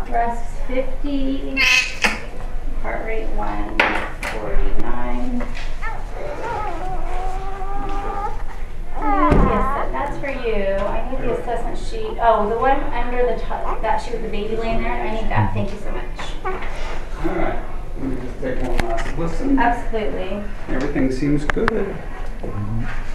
Breasts 50. Heart rate 149. That's for you. I need the assessment sheet. Oh, the one under the top, that sheet with the baby laying there. I need that. Thank you so much. All right. Let me just take one last listen. Absolutely. Everything seems good.